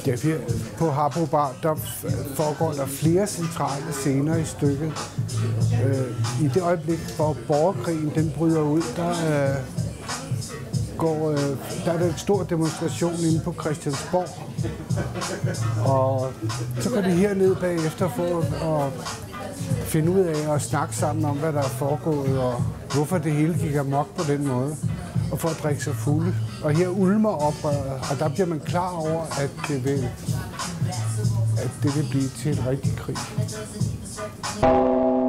Ja, på Habbo Bar, der foregår der flere centrale scener i stykket. I det øjeblik, hvor borgerkrigen den bryder ud, der er der en stor demonstration inde på Christiansborg. Og så går de herned bagefter for at finde ud af at snakke sammen om, hvad der er foregået, og hvorfor det hele gik amok på den måde, og for at drikke sig fulde. Og her ulmer oprøret, og der bliver man klar over, at det vil blive til en rigtig krig.